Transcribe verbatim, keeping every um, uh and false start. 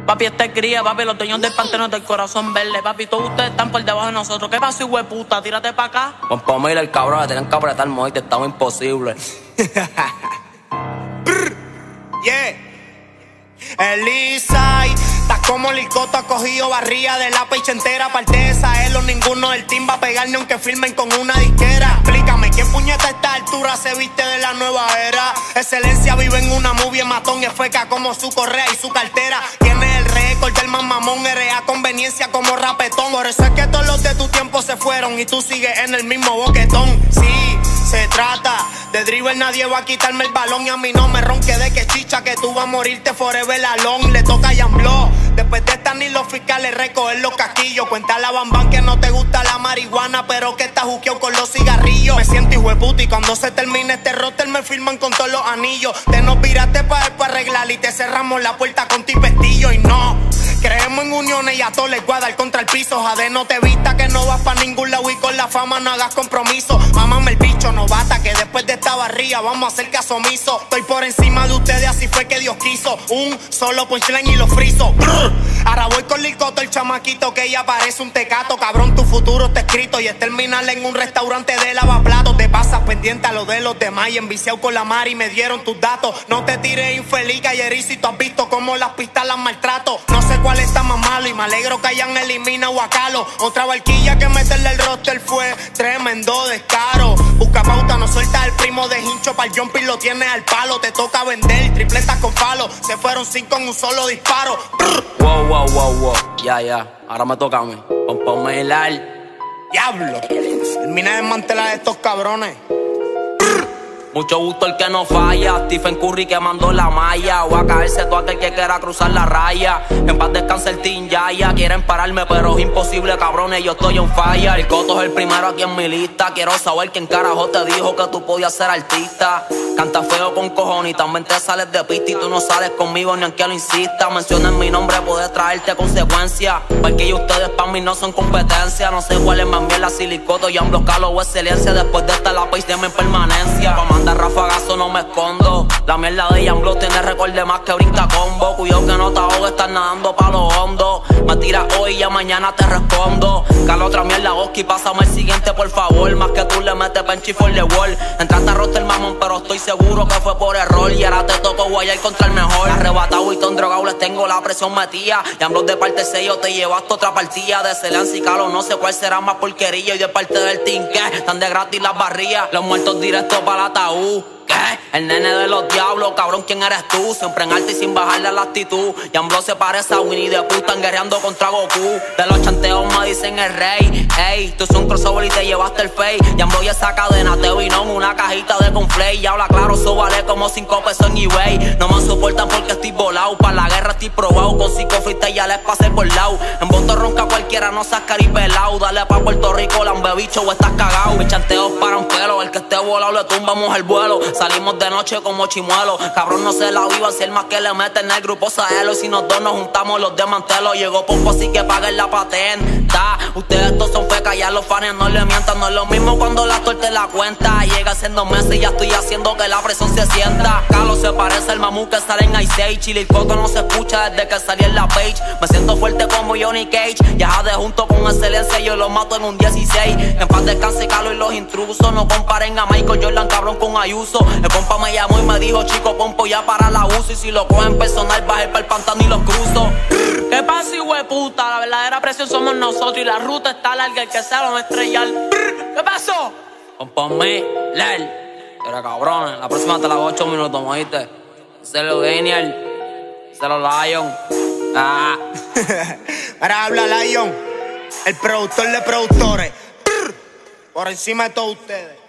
Papi, este cría, papi, los dueños del pantano del corazón verde. Papi, todos ustedes están por debajo de nosotros. ¿Qué pasó, hueputa? Tírate pa' acá. Con Pomela, el cabrón, le tenían que apretar moite, estaba imposible. Yeah. Elisa, estás como Licoto, ha cogido barría de la pecha entera. Parte de esa elo, ninguno del team va a pegar ni aunque filmen con una disquera. Explícame, ¿quién puñeta a esta altura se viste de la nueva era? Excelencia vive en una movie, matón y feca como su correa y su cartera. Tiene el récord del más mamón, eres a conveniencia como rapetón. Por eso es que todos los de tu tiempo se fueron y tú sigues en el mismo boquetón. Sí, se trata de dribble, nadie va a quitarme el balón. Y a mí no me ronque de que chicha, que tú vas a morirte forever alone. Le toca a Yamblo, después de esta ni los fiscales recoger los casquillos. Cuenta la bambán que no te gusta la marihuana, pero que estás juqueado con los cigarrillos. Me siento hijo de puta y cuando se termine este roster me firman con todos los anillos. Te nos viraste pa' después arreglar y te cerramos la puerta con tu pestillo. Y no, creemos en uniones y a todos les voy a dar contra el piso. Jade, no te vista que no vas pa' ningún lado y con la fama no hagas compromiso. Mámame el bicho novata que después de esta barría vamos a hacer caso omiso. Estoy por encima de ustedes, así fue que Dios quiso. Un solo punchline y lo friso. Ahora voy con Licoto, el chamaquito que ya parece un tecato. Cabrón, tu futuro está escrito y es terminal en un restaurante de lavaplatos. Te pasas pendiente a lo de los demás y enviciado con la mar y me dieron tus datos. No te tires infeliz, ayer si tú has visto cómo las pistas las maltrato. No sé cuál está más malo y me alegro que hayan eliminado a Calo. Otra barquilla que meterle el roster fue tremendo descaro. Busca pauta, no suelta el primo de hincho para el jumping, lo tienes al palo. Te toca vender tripletas con palo. Se fueron cinco en un solo disparo. Wow, wow, wow, wow. Ya, ya. Ahora me toca a mí. Con Pomela. Diablo. Termina de desmantelar a estos cabrones. Mucho gusto el que no falla. Stephen Curry que mandó la malla. O a caerse todo aquel que quiera cruzar la raya. En paz descanse el Team Yaya. Quieren pararme pero es imposible, cabrones, yo estoy on fire. El Coto es el primero aquí en mi lista. Quiero saber quién carajo te dijo que tú podías ser artista. Canta feo con cojones y también te sales de pista. Y tú no sales conmigo ni aunque lo insista. Mencionen mi nombre, puede traerte consecuencias. Porque ellos ustedes para mí no son competencia. No sé cuál es más bien la Silicoto. Y ambos Calo o excelencia. Después de esta la país de mi permanencia. De rafagazo no me escondo. La mierda de Yamblo tiene récord de más que brinca combo. Cuidado que no te ahogues, estás nadando pa' lo hondo. Me tiras hoy y ya mañana te respondo. Cala otra mierda, Oski, pásame el siguiente por favor. Más que tú le metes penchi for the wall. Entraste a roster mamón, pero estoy seguro que fue por error. Y ahora te toco guayar contra el mejor. Arrebatado y ton drogado, les tengo la presión metida. Yamblo de parte seis, te llevaste otra partida. De excelencia y Calo, no sé cuál será más porquería. Y de parte del team, que están de gratis las barrías. Los muertos directos para la ataúd. ¿Qué? El nene de los diablos, cabrón, ¿quién eres tú? Siempre en alto y sin bajarle la actitud. Yamblo se parece a Winnie the Pooh, están guerreando contra Goku. De los chanteos me dicen el rey. Ey, tú sos un crossover y te llevaste el fake. Yamblo y esa cadena te vino en una cajita de conflay. Y habla claro, eso vale como cinco pesos en eBay. No me soportan porque estoy volado. Para la guerra estoy probado. Con cinco freestyle ya les pasé por lado. En Bonto ronca cualquiera, no seas caripelao. Dale pa' Puerto Rico, lambe bicho o estás cagao. Mis chanteos paran pelo, el que esté volado le tumbamos el vuelo. Salimos de noche como chimuelo. Cabrón no se la viva si el más que le mete en el grupo Saelo. Y si nos dos nos juntamos los desmantelos. Llegó Pompo así que paguen la patenta. Ustedes estos son fecas, ya los fans no le mientan. No es lo mismo cuando la torte la cuenta. Llega haciendo meses y ya estoy haciendo que la presión se sienta. Calo se parece al mamú que sale en Ice Age. Y el Coto no se escucha desde que salí en la page. Me siento fuerte como Johnny Cage. Ya de junto con excelencia yo los mato en un dieciséis. En paz descanse Calo y los intrusos. No comparen a Michael Jordan cabrón con Ayuso. El compa me llamó y me dijo, chico, Pompo ya para la uso. Y si lo cogen personal, baje para el pantano y los cruzo. ¿Qué pasa, hueputa? La verdadera presión somos nosotros y la ruta está larga, el que sea lo va a estrellar. ¿Qué pasó? Con Pomela. Era cabrón, la próxima te la hago ocho minutos, ¿me oíste? Celo Daniel, Celo Lion. Ah. Ahora habla Lion, el productor de productores. Por encima de todos ustedes.